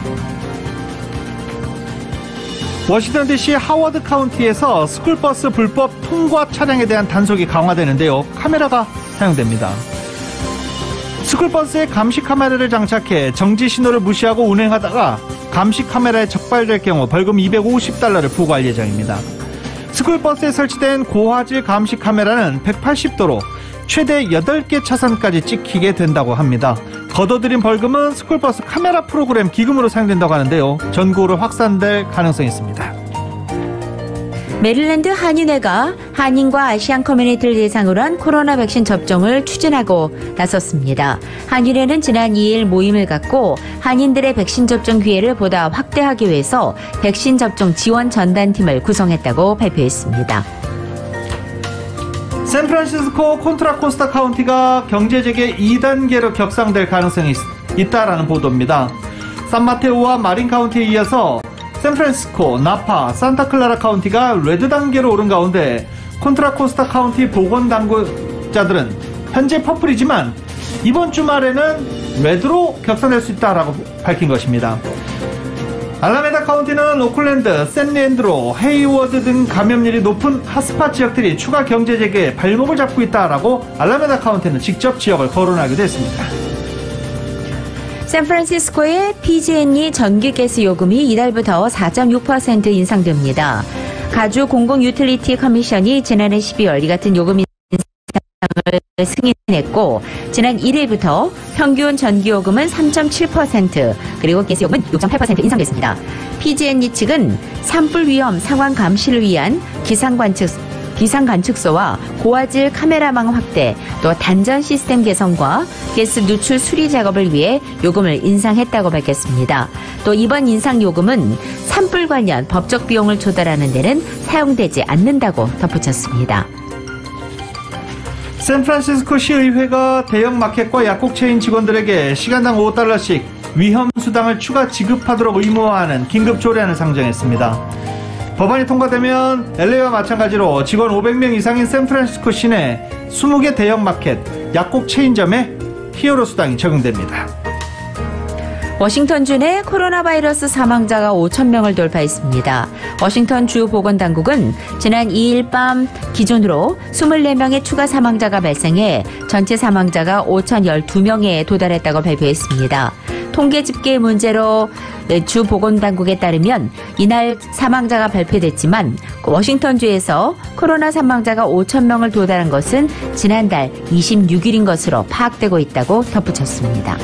워싱턴 디씨 하워드 카운티에서 스쿨버스 불법 통과 차량에 대한 단속이 강화되는데요. 카메라가 사용됩니다. 스쿨버스에 감시 카메라를 장착해 정지 신호를 무시하고 운행하다가 감시 카메라에 적발될 경우 벌금 이백오십 달러를 부과할 예정입니다. 스쿨버스에 설치된 고화질 감시 카메라는 백팔십 도로 최대 여덟 개 차선까지 찍히게 된다고 합니다. 거둬들인 벌금은 스쿨버스 카메라 프로그램 기금으로 사용된다고 하는데요. 전국으로 확산될 가능성이 있습니다. 메릴랜드 한인회가 한인과 아시안 커뮤니티를 대상으로 한 코로나 백신 접종을 추진하고 나섰습니다. 한인회는 지난 이 일 모임을 갖고 한인들의 백신 접종 기회를 보다 확대하기 위해서 백신 접종 지원 전단팀을 구성했다고 발표했습니다. 샌프란시스코 콘트라코스타 카운티가 경제재개 이 단계로 격상될 가능성이 있다라는 보도입니다. 산마테오와 마린 카운티에 이어서 샌프란시스코, 나파, 산타클라라 카운티가 레드 단계로 오른 가운데 콘트라코스타 카운티 보건당국자들은 현재 퍼플이지만 이번 주말에는 레드로 격상될 수 있다라고 밝힌 것입니다. 알라메다 카운티는 오클랜드, 샌리앤드로, 헤이워드 등 감염률이 높은 핫스팟 지역들이 추가 경제 재개에 발목을 잡고 있다라고 알라메다 카운티는 직접 지역을 거론하기도 했습니다. 샌프란시스코의 피지앤이 전기가스 요금이 이달부터 사 점 육 퍼센트 인상됩니다. 가주 공공유틸리티 커미션이 지난해 십이월 이 같은 요금 인상을 승인했고 지난 일 일부터 평균 전기요금은 삼 점 칠 퍼센트 그리고 가스요금은 육 점 팔 퍼센트 인상됐습니다. 피지앤이 측은 산불 위험 상황 감시를 위한 기상관측 기상관측소와 고화질 카메라망 확대, 또 단전 시스템 개선과 가스 누출 수리 작업을 위해 요금을 인상했다고 밝혔습니다. 또 이번 인상 요금은 산불 관련 법적 비용을 조달하는 데는 사용되지 않는다고 덧붙였습니다. 샌프란시스코 시의회가 대형 마켓과 약국 체인 직원들에게 시간당 오 달러씩 위험 수당을 추가 지급하도록 의무화하는 긴급 조례안을 상정했습니다. 법안이 통과되면 엘에이와 마찬가지로 직원 오백 명 이상인 샌프란시스코 시내 이십 개 대형 마켓, 약국 체인점에 히어로 수당이 적용됩니다. 워싱턴주 내 코로나 바이러스 사망자가 오천 명을 돌파했습니다. 워싱턴 주 보건당국은 지난 이 일 밤 기준으로 이십사 명의 추가 사망자가 발생해 전체 사망자가 오천십이 명에 도달했다고 발표했습니다. 통계 집계 문제로 주 보건당국에 따르면 이날 사망자가 발표됐지만 워싱턴주에서 코로나 사망자가 오천 명을 도달한 것은 지난달 이십육 일인 것으로 파악되고 있다고 덧붙였습니다.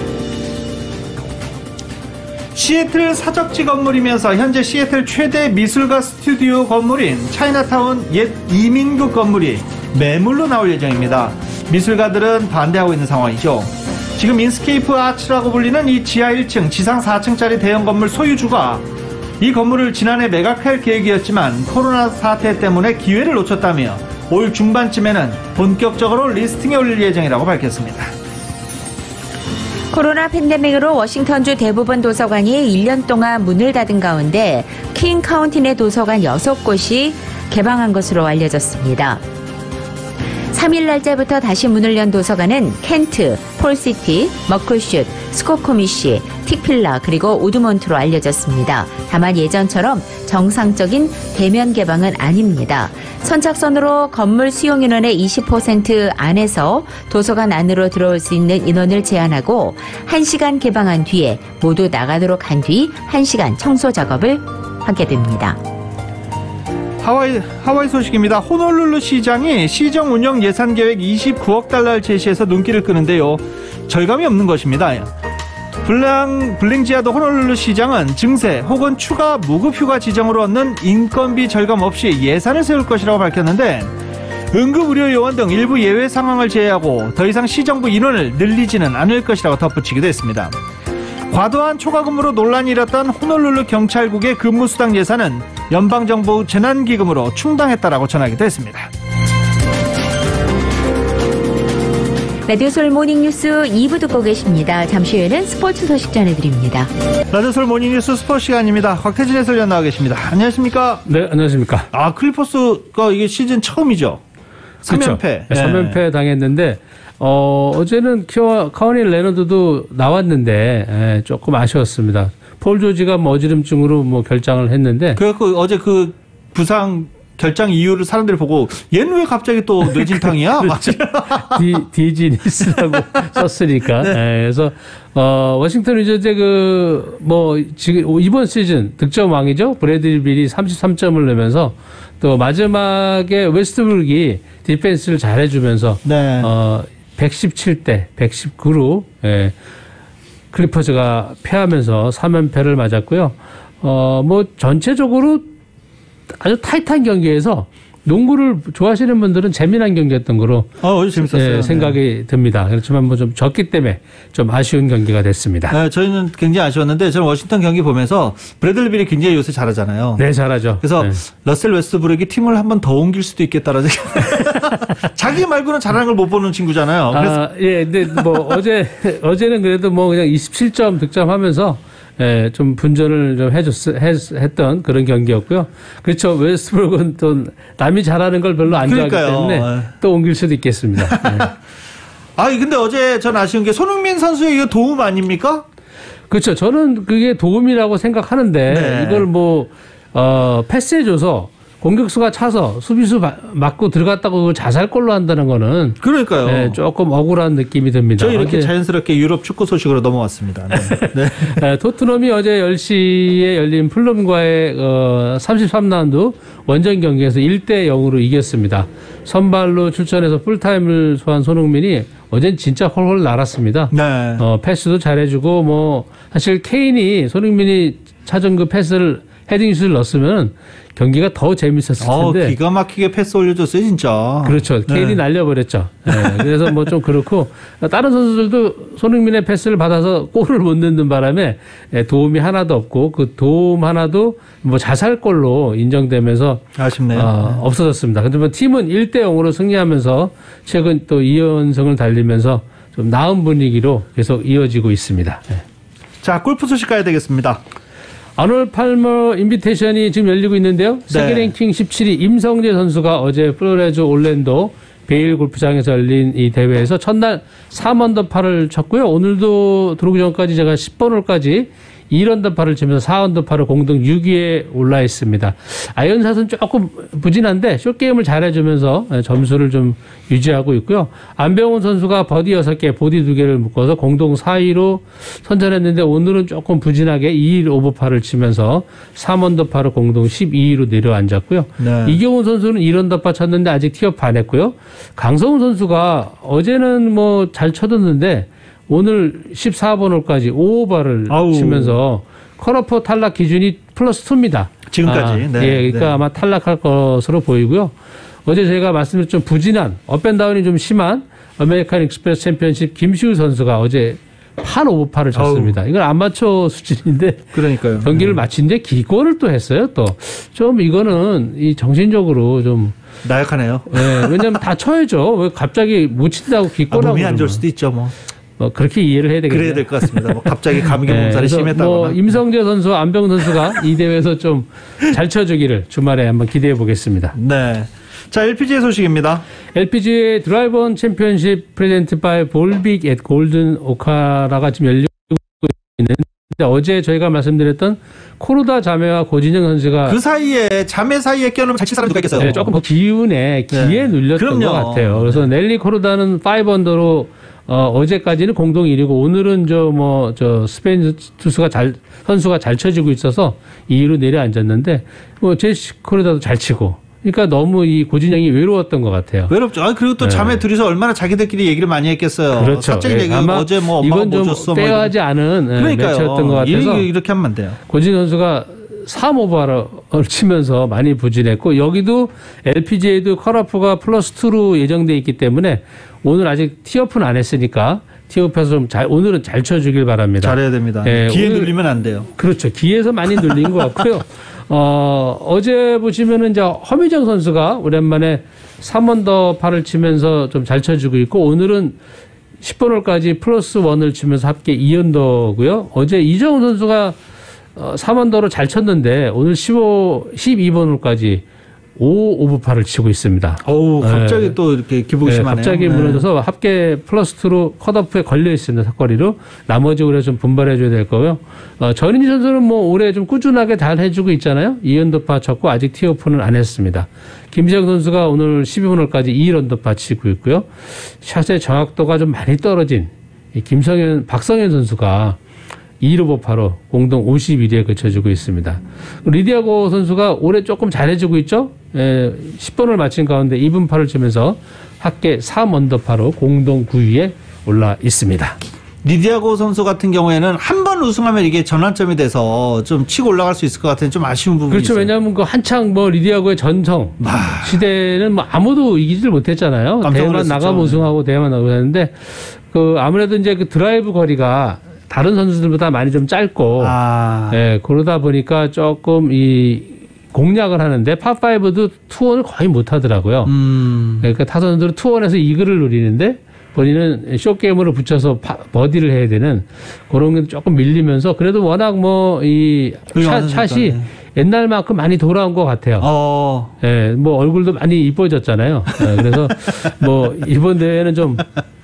시애틀 사적지 건물이면서 현재 시애틀 최대 미술가 스튜디오 건물인 차이나타운 옛 이민국 건물이 매물로 나올 예정입니다. 미술가들은 반대하고 있는 상황이죠. 지금 인스케이프 아츠라고 불리는 이 지하 일 층, 지상 사 층짜리 대형 건물 소유주가 이 건물을 지난해 매각할 계획이었지만 코로나 사태 때문에 기회를 놓쳤다며 올 중반쯤에는 본격적으로 리스팅에 올릴 예정이라고 밝혔습니다. 코로나 팬데믹으로 워싱턴주 대부분 도서관이 일 년 동안 문을 닫은 가운데 킹 카운티 내 도서관 여섯 곳이 개방한 것으로 알려졌습니다. 삼 일 날짜부터 다시 문을 연 도서관은 켄트, 폴시티, 머클슛, 스코코미시, 틱필라 그리고 우드몬트로 알려졌습니다. 다만 예전처럼 정상적인 대면 개방은 아닙니다. 선착선으로 건물 수용인원의 이십 퍼센트 안에서 도서관 안으로 들어올 수 있는 인원을 제한하고 한 시간 개방한 뒤에 모두 나가도록 한 뒤 한 시간 청소 작업을 하게 됩니다. 하와이, 하와이 소식입니다. 호놀룰루 시장이 시정 운영 예산 계획 이십구억 달러를 제시해서 눈길을 끄는데요. 절감이 없는 것입니다. 블랑, 블링지아도 호놀룰루 시장은 증세 혹은 추가 무급휴가 지정으로 얻는 인건비 절감 없이 예산을 세울 것이라고 밝혔는데 응급의료 요원 등 일부 예외 상황을 제외하고 더 이상 시정부 인원을 늘리지는 않을 것이라고 덧붙이기도 했습니다. 과도한 초과근무로 논란이 일었던 호놀룰루 경찰국의 근무수당 예산은 연방정부 재난기금으로 충당했다라고 전하기도 했습니다. 라디오솔 모닝뉴스 이 부 듣고 계십니다. 잠시 후에는 스포츠 소식 전해드립니다. 라디오솔 모닝뉴스 스포츠 시간입니다. 곽태진 해설위원 나와 계십니다. 안녕하십니까? 네, 안녕하십니까? 아, 클리퍼스가 이게 시즌 처음이죠? 삼 연패. 그렇죠. 네. 삼 연패 당했는데 어, 어제는 키와 카우니 레너드도 나왔는데 예, 조금 아쉬웠습니다. 폴 조지가 뭐 어지럼증으로 뭐 결장을 했는데 그래갖고 어제 그 부상 결장 이유를 사람들이 보고 얘는 왜 갑자기 또 뇌진탕이야? 그렇죠. 디, 디지니스라고 썼으니까. 네. 예, 그래서 어, 워싱턴 위저즈의 그 뭐 지금 이번 시즌 득점 왕이죠. 브래들리 빌이 삼십삼 점을 내면서 또 마지막에 웨스트브룩이 디펜스를 잘해주면서 네. 어, 백십칠 대 백십구로 예, 클리퍼즈가 패하면서 삼 연패를 맞았고요. 어, 뭐 전체적으로 아주 타이트한 경기에서 농구를 좋아하시는 분들은 재미난 경기였던 거로 어, 어제 재밌었어요. 예, 생각이 네. 듭니다. 그렇지만 뭐 좀 졌기 때문에 좀 아쉬운 경기가 됐습니다. 네, 저희는 굉장히 아쉬웠는데 저는 워싱턴 경기 보면서 브래들리 빌이 굉장히 요새 잘하잖아요. 네, 잘하죠. 그래서 네. 러셀 웨스트브룩이 팀을 한 번 더 옮길 수도 있겠다라는 자기 말고는 잘하는 걸 못 보는 친구잖아요. 그래서 아, 예, 근데 뭐 어제 어제는 그래도 뭐 그냥 이십칠 점 득점하면서 예, 좀 분전을 좀 해줬, 했, 했던 그런 경기였고요. 그렇죠. 웨스트브룩은 또 남이 잘하는 걸 별로 안 좋아하기 때문에 네. 또 옮길 수도 있겠습니다. 네. 아니, 근데 어제 전 아쉬운 게 손흥민 선수의 이거 도움 아닙니까? 그렇죠. 저는 그게 도움이라고 생각하는데 네. 이걸 뭐, 어, 패스해줘서 공격수가 차서 수비수 맞고 들어갔다고 자살골로 한다는 거는 그러니까요. 네, 조금 억울한 느낌이 듭니다. 저희 이렇게 자연스럽게 유럽 축구 소식으로 넘어왔습니다. 네. 네. 네, 토트넘이 어제 열 시에 열린 풀럼과의 어, 삼십삼 라운드 원정 경기에서 일 대 영으로 이겼습니다. 선발로 출전해서 풀타임을 소화한 손흥민이 어젠 진짜 홀홀 날았습니다. 네. 어, 패스도 잘해주고 뭐 사실 케인이 손흥민이 찾은 그 패스를 헤딩슛을 넣었으면 경기가 더 재밌었을 텐데. 어, 기가 막히게 패스 올려줬어요, 진짜. 그렇죠. 케인이 네. 날려버렸죠. 네. 그래서 뭐 좀 그렇고 다른 선수들도 손흥민의 패스를 받아서 골을 못 넣는 바람에 도움이 하나도 없고 그 도움 하나도 뭐 자살골로 인정되면서 아쉽네요. 어, 네. 없어졌습니다. 그런데 뭐 팀은 일 대 영으로 승리하면서 최근 또 이 연승을 달리면서 좀 나은 분위기로 계속 이어지고 있습니다. 네. 자, 골프 소식 가야 되겠습니다. 아놀드 팔머 인비테이션이 지금 열리고 있는데요. 세계 네. 랭킹 십칠 위 임성재 선수가 어제 플로레즈 올랜도 베일 골프장에서 열린 이 대회에서 첫날 삼 언더파를 쳤고요. 오늘도 들어오기 전까지 제가 십 번 홀까지 일 언더파를 치면서 사 언더파로 공동 육 위에 올라 있습니다. 아이언샷은 조금 부진한데 숏게임을 잘해주면서 점수를 좀 유지하고 있고요. 안병훈 선수가 버디 여섯 개, 보디 두 개를 묶어서 공동 사 위로 선전했는데 오늘은 조금 부진하게 이 일 오버파를 치면서 삼 언더파로 공동 십이 위로 내려앉았고요. 네. 이경훈 선수는 일 언더파 쳤는데 아직 티업 안 했고요. 강성훈 선수가 어제는 뭐 잘 쳐뒀는데 오늘 십사 번 홀까지 오 오버를 아우. 치면서 컷오프 탈락 기준이 플러스 이입니다. 지금까지. 아, 네. 예, 그러니까 네. 아마 탈락할 것으로 보이고요. 어제 제가 말씀드린 좀 부진한 업앤다운이 좀 심한 아메리칸 익스프레스 챔피언십 김시우 선수가 어제 팔 오버파를 쳤습니다. 아우. 이건 아마추어 수준인데 그러니까요. 경기를 네. 마친데 기권을 또 했어요. 또 좀 이거는 이 정신적으로 좀 나약하네요. 네, 왜냐하면 다 쳐야죠. 왜 갑자기 못 친다고 기권하고. 아, 몸이 안 좋을 수도 있죠, 뭐. 뭐 그렇게 이해를 해야 되겠네요. 그래야 될 것 같습니다. 뭐 갑자기 감기 몸살이 네, 심했다거나. 뭐 임성재 선수, 안병훈 선수가 이 대회에서 좀 잘 쳐주기를 주말에 한번 기대해 보겠습니다. 네. 자, 엘피지에이 소식입니다. 엘피지에이 드라이버 챔피언십 프레젠트 바이 볼빅 앳 골든 오카라가 지금 열리고 있는데 어제 저희가 말씀드렸던 코르다 자매와 고진영 선수가 그 사이에 자매 사이에 껴놓으면 잘 칠 사람이 누가 있겠어요? 네, 조금 더 기운에 기에 네. 눌렸던 그럼요. 것 같아요. 그래서 네. 넬리 코르다는 오 언더로 어, 어제까지는 공동 일 위고 오늘은 저 뭐 저 스페인 투수가 잘 선수가 잘 쳐지고 있어서 이 위로 내려앉았는데 뭐 제시 코르다도 잘 치고. 그러니까 너무 이 고진영이 외로웠던 것 같아요. 외롭죠. 아 그리고 또 네. 자매 둘이서 얼마나 자기들끼리 얘기를 많이 했겠어요. 그렇죠. 사적 얘기 아마 어제 뭐 엄마가 이건 좀 뭐 줬어. 빼어하지 않은 그러니까요. 매치였던 것 같아서 이렇게 하면 안 돼요. 고진영 선수가 삼 오버를 치면서 많이 부진했고 여기도 엘피지에이도 컷오프가 플러스 이로 예정돼 있기 때문에 오늘 아직 티오프는 안 했으니까 티오프에서 좀 잘 오늘은 잘 쳐주길 바랍니다. 잘해야 됩니다. 네, 기에 오늘, 눌리면 안 돼요. 그렇죠. 기에서 많이 눌린 것 같고요. 어, 어제 보시면은 이제 허미정 선수가 오랜만에 삼 언더파를 치면서 좀 잘 쳐주고 있고 오늘은 십 번 홀까지 플러스 일을 치면서 합계 이 언더고요. 어제 이정우 선수가 삼 언더로 잘 쳤는데 오늘 십오, 십이 번 홀까지 오 오버파를 치고 있습니다. 오, 갑자기 네. 또 이렇게 기복이 네, 심하네요. 갑자기 무너져서 네. 합계 플러스 이로 컷오프에 걸려 있습니다. 사거리로. 나머지 올해 좀 분발해 줘야 될 거고요. 어, 전인지 선수는 뭐 올해 좀 꾸준하게 잘 해주고 있잖아요. 이 언더파 쳤고 아직 티오프는 안 했습니다. 김지영 선수가 오늘 십이 번 홀까지 이 언더파 치고 있고요. 샷의 정확도가 좀 많이 떨어진 이 김성현, 박성현 선수가 이 오버파로 공동 오십일 위에 그쳐주고 있습니다. 리디아고 선수가 올해 조금 잘해주고 있죠. 에, 십 번을 마친 가운데 이 분파를 치면서 합계 삼 언더파로 공동 구 위에 올라 있습니다. 리디아고 선수 같은 경우에는 한 번 우승하면 이게 전환점이 돼서 좀 치고 올라갈 수 있을 것 같은 좀 아쉬운 부분이 그렇죠. 있어요. 왜냐하면 그 한창 뭐 리디아고의 전성 아... 시대는 뭐 아무도 이기질 못했잖아요. 대회만 나가면 우승하고 대회만 나가고 했는데 그 아무래도 이제 그 드라이브 거리가 다른 선수들보다 많이 좀 짧고, 아. 예, 그러다 보니까 조금 이 공략을 하는데 팝오도 투혼을 거의 못 하더라고요. 음. 그러니까 타선들은 투혼에서 이글을 노리는데 본인은 숏게임으로 붙여서 파, 버디를 해야 되는 그런 게 조금 밀리면서 그래도 워낙 뭐 이 샷이 옛날만큼 많이 돌아온 것 같아요. 어. 예, 뭐 얼굴도 많이 이뻐졌잖아요. 예, 그래서 뭐 이번 대회는 좀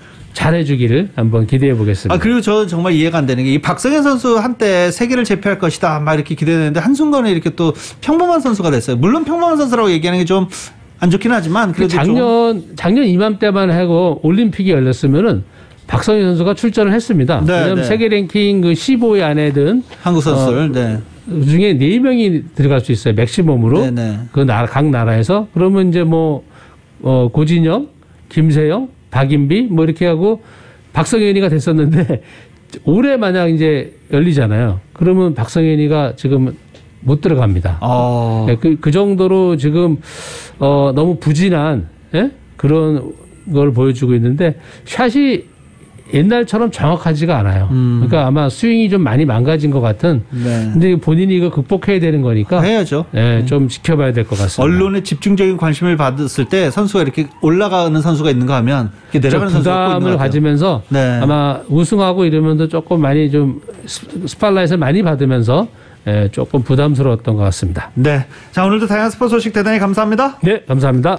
잘해주기를 한번 기대해 보겠습니다. 아 그리고 저 정말 이해가 안 되는 게 이 박성현 선수 한때 세계를 제패할 것이다 막 이렇게 기대했는데 한순간에 이렇게 또 평범한 선수가 됐어요. 물론 평범한 선수라고 얘기하는 게 좀 안 좋긴 하지만 그래도 작년 좀. 작년 이맘때만 하고 올림픽이 열렸으면은 박성현 선수가 출전을 했습니다. 네, 왜냐하면 네. 세계 랭킹 그 십오 위 안에 든 한국 선수들 어, 네. 그 중에 네 명이 들어갈 수 있어요. 맥시멈으로 네, 네. 그 나라 각 나라에서 그러면 이제 뭐 어, 고진영, 김세영 박인비 뭐 이렇게 하고 박성현이가 됐었는데 올해 만약 이제 열리잖아요. 그러면 박성현이가 지금 못 들어갑니다. 어. 네, 그, 그 정도로 지금 어, 너무 부진한 예? 그런 걸 보여주고 있는데 샷이 옛날처럼 정확하지가 않아요. 음. 그러니까 아마 스윙이 좀 많이 망가진 것 같은. 네. 근데 본인이 이거 극복해야 되는 거니까. 해야죠. 네, 네. 좀 지켜봐야 될 것 같습니다. 언론의 집중적인 관심을 받았을 때 선수가 이렇게 올라가는 선수가 있는가 하면 이렇게 내려가는 선수가 부담을 가지면서 네. 아마 우승하고 이러면서 조금 많이 좀 스팟라이트를 많이 받으면서 예, 조금 부담스러웠던 것 같습니다. 네. 자, 오늘도 다양한 스포츠 소식 대단히 감사합니다. 네, 감사합니다.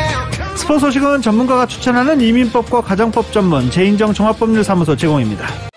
스포츠 소식은 전문가가 추천하는 이민법과 가정법 전문 제인정 종합법률사무소 제공입니다.